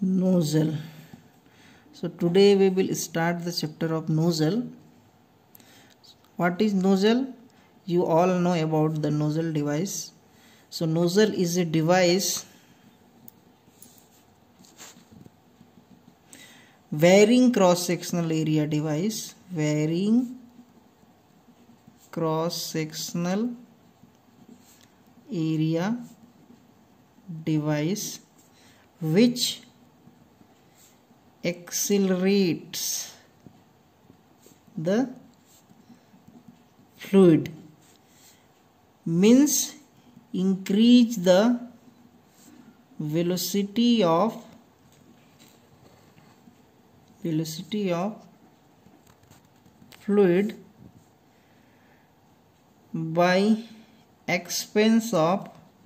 Nozzle. So today we will start the chapter of nozzle. What is nozzle? You all know about the nozzle device. So nozzle is a device varying cross-sectional area device, varying cross-sectional area device which accelerates the fluid, means increase the velocity of fluid by expense of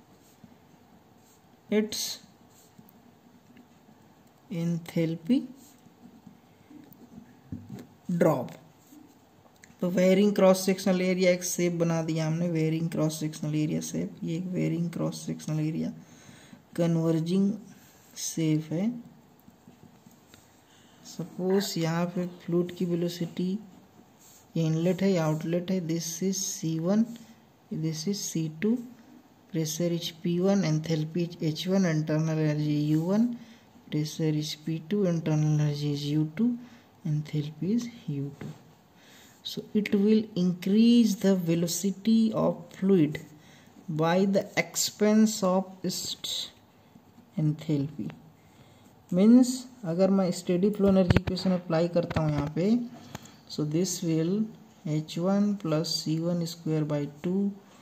its enthalpy drop. तो varying cross sectional area एक shape बना दिया हमने, varying cross sectional area shape. ये एक varying cross sectional area converging shape है. Suppose यहाँ पे फ्लूइड की वेलोसिटी इनलेट है, आउटलेट है. This is C1, this is C2. Pressure is P1, enthalpy is H1, internal energy U1. Pressure is P2, internal energy is U2, enthalpy is U2. So it will increase the velocity of fluid by the expense of its enthalpy. Means अगर मैं steady flow energy equation apply करता हूँ यहाँ पे, so this will H1 plus C1 square by 2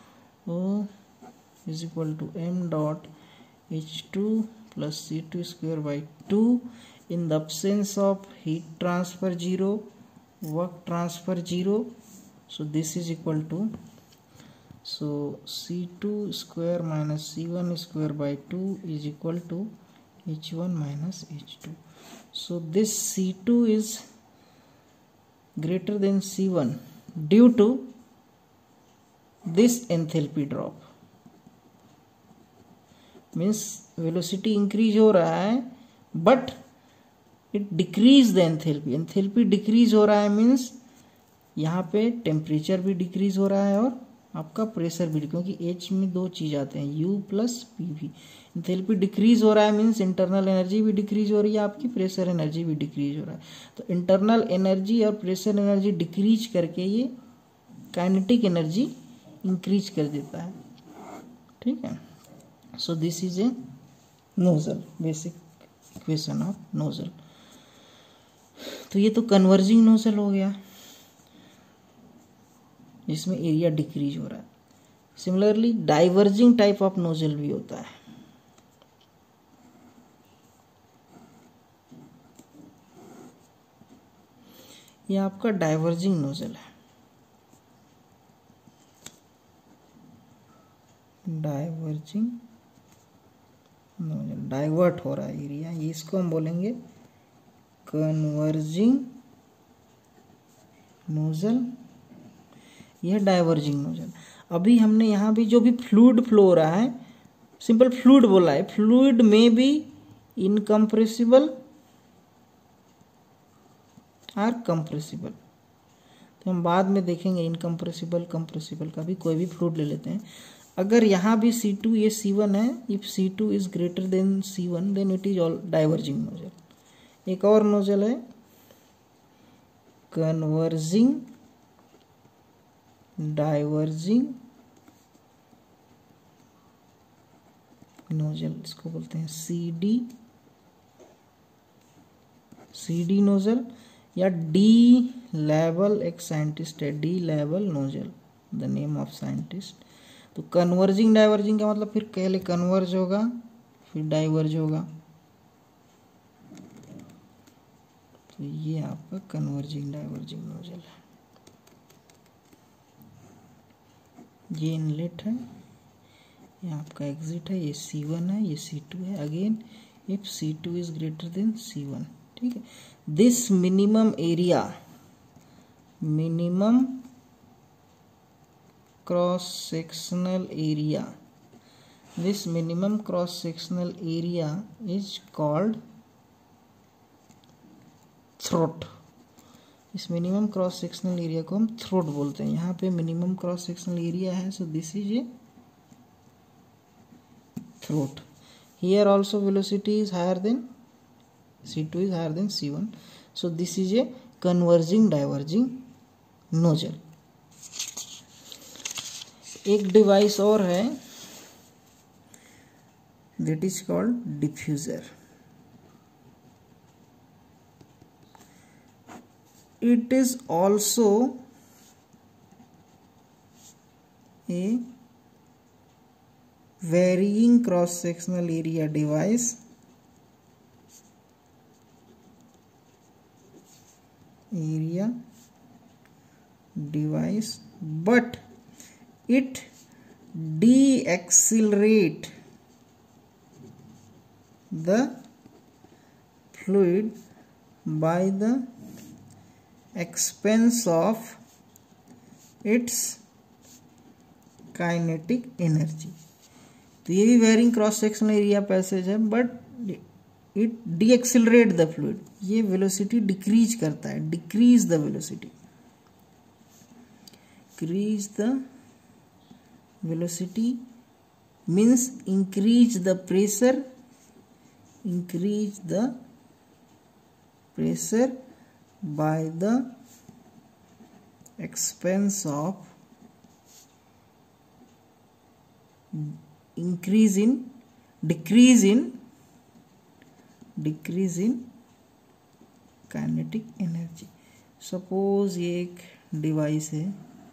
is equal to m dot H2 plus C2 square by 2. In the absence of heat transfer 0, work transfer 0, so this is equal to, so C2 square minus C1 square by 2 is equal to H1 minus H2. So this C2 is greater than C1 due to this enthalpy drop. Means velocity increase हो रहा है but it decrease the enthalpy. Enthalpy decrease हो रहा है means यहाँ पे temperature भी decrease हो रहा है और आपका प्रेशर भी, क्योंकि H में दो चीज आते हैं U plus PV. Enthalpy decrease हो रहा है मीन्स इंटरनल एनर्जी भी डिक्रीज हो रही है, आपकी प्रेशर एनर्जी भी डिक्रीज हो रहा है. तो इंटरनल एनर्जी और प्रेशर एनर्जी डिक्रीज करके ये काइनेटिक एनर्जी इंक्रीज कर देता है. ठीक है. So this is a nozzle, basic equation of nozzle. तो ये तो कन्वर्जिंग नोजल हो गया जिसमें एरिया डिक्रीज हो रहा है. Similarly diverging type of nozzle भी होता है. ये आपका डाइवर्जिंग नोजल है. डाइवर्जिंग नोजल, डाइवर्ट हो रहा है एरिया, इसको हम बोलेंगे कन्वर्जिंग नोजल. यह डाइवर्जिंग नोजल. अभी हमने यहाँ भी जो भी फ्लूइड फ्लो हो रहा है, सिंपल फ्लूइड बोला है. फ्लूइड में भी इनकम्प्रेसिबल और कंप्रेसिबल, तो हम बाद में देखेंगे इनकम्प्रेसिबल कंप्रेसिबल का भी. कोई भी फ्लूइड ले लेते हैं. अगर यहाँ भी C2 ये C1 है, if C2 is greater than C1 then it is all diverging nozzle. एक और नोजल है कन्वर्जिंग डाइवर्जिंग नोजल. इसको बोलते हैं CD नोजल या D लेवल. एक साइंटिस्ट है D level nozzle, the name of scientist. तो कन्वर्जिंग डाइवर्जिंग का मतलब फिर पहले कन्वर्ज होगा फिर डाइवर्ज होगा. तो ये आपका कन्वर्जिंग डाइवर्जिंग नोजल है. ये इनलेट है, ये आपका एग्जिट है. ये C1 है, ये C2 है. Again if C2 is greater than C1. ठीक है. This minimum area, minimum cross sectional area, this minimum cross sectional area is called throat. इस मिनिमम क्रॉस सेक्शनल एरिया को हम थ्रोट बोलते हैं। यहाँ पे मिनिमम क्रॉस सेक्शनल एरिया है, so this is a throat. Here also velocity is higher than C2 is higher than C1. So this is a converging diverging nozzle. एक device और है, that is called diffuser. It is also a varying cross sectional area device but it deaccelerate the fluid by the expense of its kinetic energy. तो ये भी varying cross sectional area passage है, but it decelerate the fluid, ये velocity decrease करता है, decrease the velocity, increase the velocity means increase the pressure by the expense of decrease in kinetic energy. Suppose ये एक device है,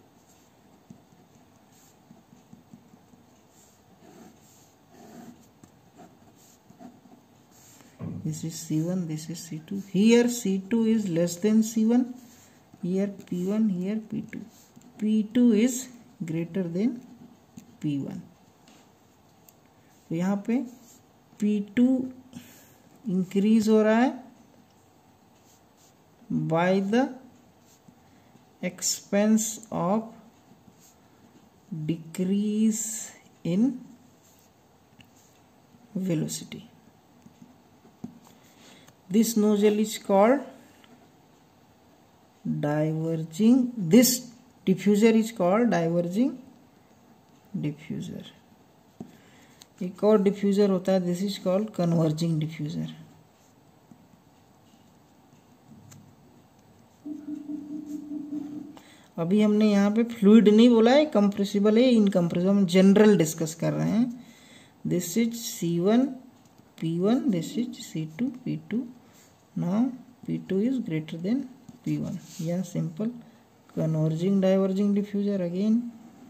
this is C1, this is C2. Here C2 is less than C1, here P1, here P2. P2 is greater than P1. तो यहाँ पे P2 increase हो रहा है by the expense of decrease in velocity. This nozzle is called diverging. This diffuser is called diverging diffuser. एक और diffuser होता है, this is called converging diffuser. अभी हमने यहाँ पे फ्लूइड नहीं बोला है, कंप्रेसिबल है, इनकम्प्रेसिबल, हम जनरल डिस्कस कर रहे हैं। This is C1 P1, this is C2 P2। Now P2 is greater than P1, या simple converging diverging diffuser again.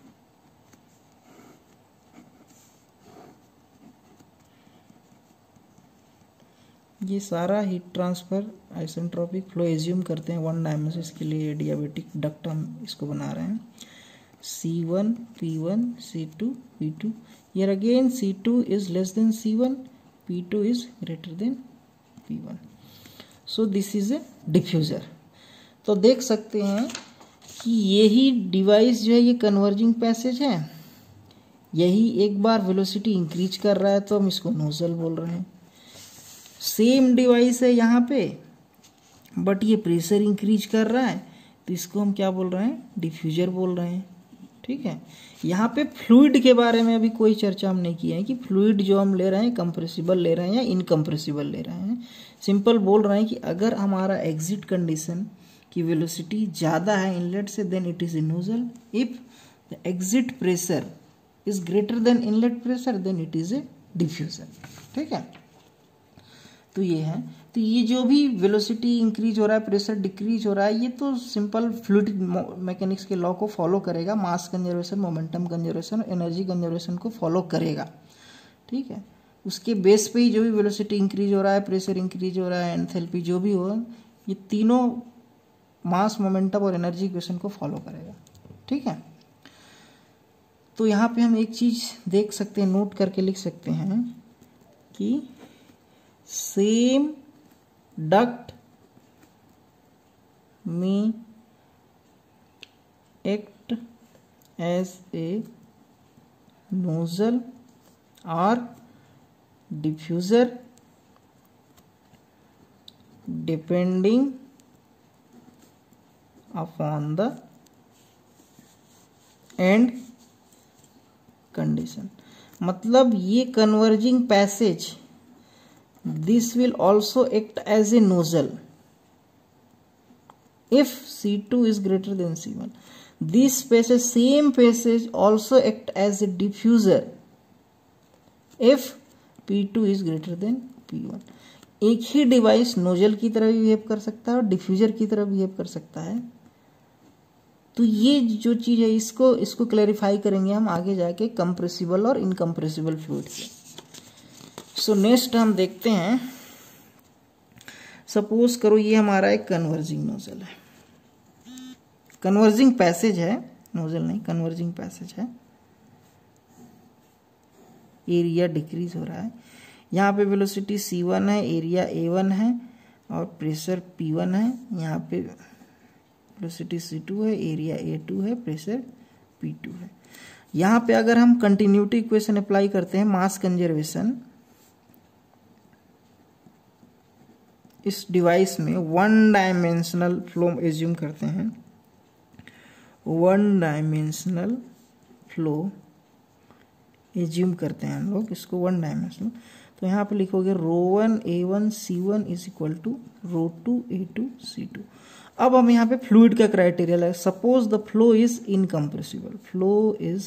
ये सारा heat transfer isentropic flow assume करते हैं वन डायमेंशन, इसके लिए एडियाबेटिक डक्ट हम इसको बना रहे हैं। C1 P1 C2 P2, here again C2 is less than C1, P2 is greater than P1. So this is a diffuser. तो देख सकते हैं कि यही डिवाइस जो है ये कन्वर्जिंग पैसेज है, यही एक बार वेलोसिटी इंक्रीज कर रहा है तो हम इसको नोजल बोल रहे हैं। सेम डिवाइस है यहाँ पे, बट ये प्रेशर इंक्रीज कर रहा है तो इसको हम क्या बोल रहे हैं, डिफ्यूजर बोल रहे हैं। ठीक है, यहाँ पे फ्लूइड के बारे में अभी कोई चर्चा हम नहीं किए हैं कि फ्लूइड जो हम ले रहे हैं कंप्रेसिबल ले रहे हैं या इनकम्प्रेसिबल ले रहे हैं। सिंपल बोल रहे हैं कि अगर हमारा एग्जिट कंडीशन की वेलोसिटी ज़्यादा है इनलेट से, then it is a nozzle. If the exit pressure is greater than inlet pressure, then it is a diffuser. ठीक है, तो ये है, तो ये जो भी वेलोसिटी इंक्रीज हो रहा है, प्रेशर डिक्रीज हो रहा है, ये तो सिंपल फ्लूइड मैकेनिक्स के लॉ को फॉलो करेगा, mass conservation, momentum conservation, energy conservation को फॉलो करेगा। ठीक है, उसके बेस पे ही जो भी वेलोसिटी इंक्रीज हो रहा है, प्रेशर इंक्रीज हो रहा है, एंथैल्पी जो भी हो, ये तीनों मास, मोमेंटम और एनर्जी इक्वेशन को फॉलो करेगा। ठीक है, तो यहाँ पे हम एक चीज देख सकते हैं, नोट करके लिख सकते हैं कि सेम डक्ट में एक्ट एज ए नोजल और diffuser depending upon the end condition. मतलब ये converging passage this will also act as a nozzle if C2 is greater than C1. This passage, same passage also act as a diffuser if P2 is greater than P1. एक ही device nozzle की तरह behave कर सकता है और diffuser की तरह behave कर सकता है। तो ये जो चीज है इसको क्लैरिफाई करेंगे हम आगे जाके कंप्रेसिबल और इनकम्प्रेसिबल फ्लूइड से। सो नेक्स्ट हम देखते हैं, सपोज करो ये हमारा एक कन्वर्जिंग नोजल है, कन्वर्जिंग पैसेज है, नोजल नहीं कन्वर्जिंग पैसेज है। एरिया डिक्रीज हो रहा है, यहाँ पे वेलोसिटी C1 है, एरिया A1 है और प्रेशर P1 है। यहाँ पे वेलोसिटी C2 है, एरिया A2 है, प्रेशर P2 है। यहाँ पे अगर हम कंटिन्यूटी इक्वेशन अप्लाई करते हैं, मास कंजर्वेशन, इस डिवाइस में वन डायमेंशनल फ्लो एज्यूम करते हैं, वन डायमेंशनल फ्लो एज्यूम करते हैं हम लोग इसको वन डायमेंशनल। तो यहाँ पे लिखोगे ρ1 A1 C1 is equal to ρ2 A2 C2। अब हम यहाँ पे फ्लूइड का क्राइटेरिया लगा, suppose the flow is incompressible, flow is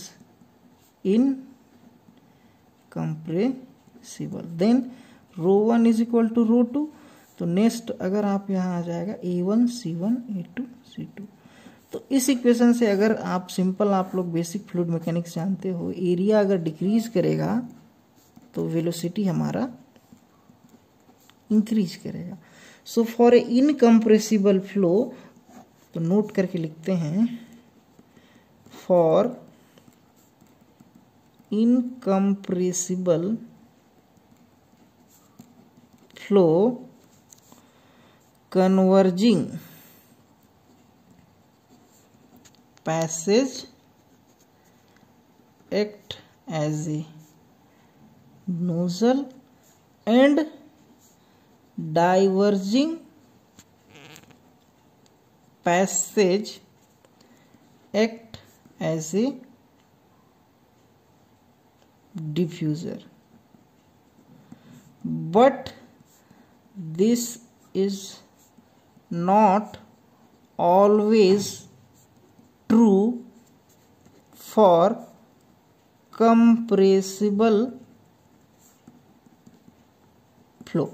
incompressible, then ρ1 is equal to ρ2। तो नेक्स्ट अगर आप यहाँ आ जाएगा A1 C1 A2 C2। तो इस इक्वेशन से अगर आप सिंपल, आप लोग बेसिक फ्लूइड मैकेनिक्स जानते हो, एरिया अगर डिक्रीज करेगा तो वेलोसिटी हमारा इंक्रीज करेगा। So for a incompressible flow, तो नोट करके लिखते हैं, for incompressible flow converging passage act as a nozzle and diverging passage act as a diffuser. But this is not always true for compressible flow.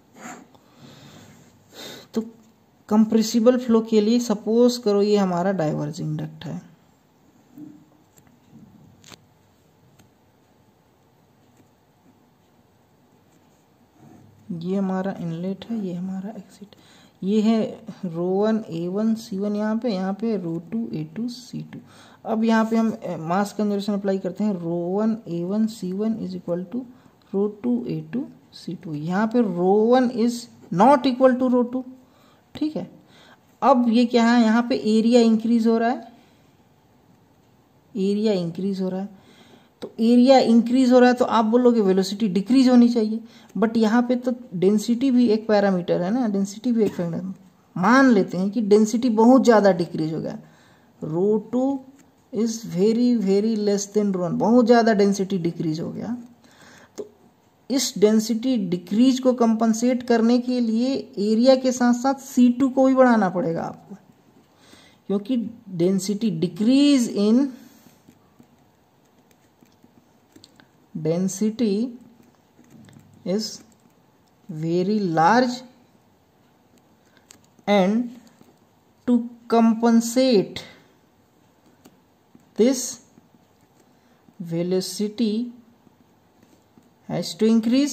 तो compressible flow के लिए suppose करो ये हमारा डाइवर्जिंग डक्ट है, ये हमारा इनलेट है, ये हमारा एग्जिट, ये है ρ1 A1 C1 यहाँ पे ρ2 A2 C2। अब यहाँ पे हम मास कंजर्वेशन अप्लाई करते हैं, ρ1 A1 C1 is equal to ρ2 A2 C2। यहाँ पे ρ1 इज नॉट इक्वल टू ρ2, ठीक है। अब ये क्या है, यहाँ पे एरिया इंक्रीज हो रहा है, एरिया इंक्रीज हो रहा है। तो एरिया इंक्रीज हो रहा है तो आप बोलोगे वेलोसिटी डिक्रीज होनी चाहिए, बट यहाँ पे तो डेंसिटी भी एक पैरामीटर है ना, डेंसिटी भी एक पैरामीटर। मान लेते हैं कि डेंसिटी बहुत ज़्यादा डिक्रीज हो गया, ρ2 is very very less than ρ1, बहुत ज़्यादा डेंसिटी डिक्रीज हो गया। तो इस डेंसिटी डिक्रीज को कंपनसेट करने के लिए एरिया के साथ साथ C2 को भी बढ़ाना पड़ेगा आपको, क्योंकि density decrease in density is very large, and to compensate this velocity has to increase।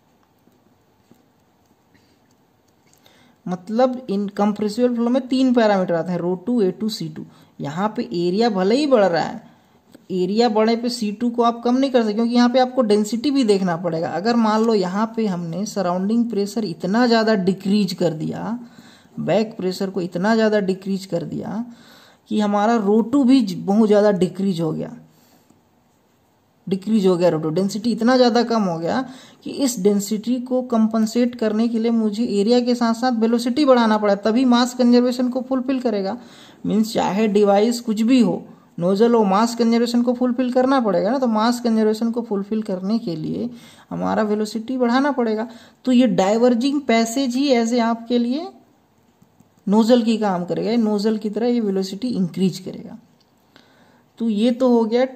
मतलब इन कंप्रेसिबल फ्लो में तीन पैरामीटर आते हैं, ρ2 A2 C2। यहाँ पे एरिया भले ही बढ़ रहा है, एरिया बढ़े पे C2 को आप कम नहीं कर सकते, क्योंकि यहाँ पे आपको डेंसिटी भी देखना पड़ेगा। अगर मान लो यहाँ पे हमने सराउंडिंग प्रेशर इतना ज़्यादा डिक्रीज कर दिया, बैक प्रेशर को इतना ज़्यादा डिक्रीज कर दिया कि हमारा ρ2 भी बहुत ज़्यादा डिक्रीज हो गया, डिक्रीज हो गया, रोटो डेंसिटी इतना ज़्यादा कम हो गया कि इस डेंसिटी को कंपनसेट करने के लिए मुझे एरिया के साथ साथ वेलोसिटी बढ़ाना पड़ा, तभी मास कंजर्वेशन को फुलफिल करेगा। मीन्स चाहे डिवाइस कुछ भी हो, नोजल हो, मास कंजर्वेशन को फुलफिल करना पड़ेगा ना। तो मास कंजर्वेशन को फुलफिल करने के लिए हमारा वेलोसिटी बढ़ाना पड़ेगा। तो ये डाइवर्जिंग पैसेज ही ऐसे आपके लिए नोजल की काम करेगा, नोजल की तरह ये वेलोसिटी इंक्रीज करेगा। तो ये तो हो गया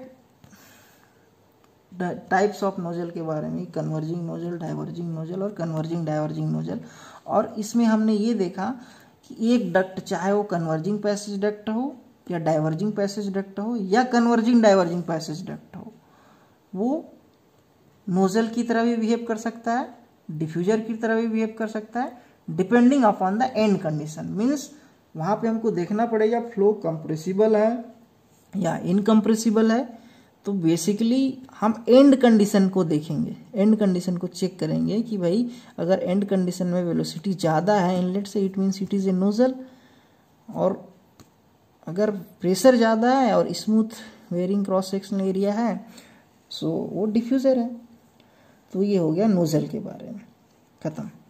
टाइप्स ऑफ नोजल के बारे में, कन्वर्जिंग नोजल, डाइवर्जिंग नोजल और कन्वर्जिंग डाइवर्जिंग नोजल। और इसमें हमने ये देखा कि एक डक्ट, चाहे वो कन्वर्जिंग पैसेज डक्ट हो या डाइवर्जिंग पैसेज डक्ट हो या कन्वर्जिंग डाइवर्जिंग पैसेज डक्ट हो, वो नोजल की तरह भी बिहेव कर सकता है, डिफ्यूजर की तरह भी बिहेव कर सकता है, depending upon the end condition. Means वहाँ पे हमको देखना पड़ेगा फ्लो कंप्रेसिबल है या इनकम्प्रेसिबल है। तो बेसिकली हम एंड कंडीशन को देखेंगे, एंड कंडीशन को चेक करेंगे कि भाई अगर एंड कंडीशन में वेलोसिटी ज़्यादा है इनलेट से, it means it is a nozzle, और अगर प्रेशर ज़्यादा है और smooth varying cross sectional area है, सो वो डिफ्यूज़र है। तो ये हो गया नोजल के बारे में, खत्म।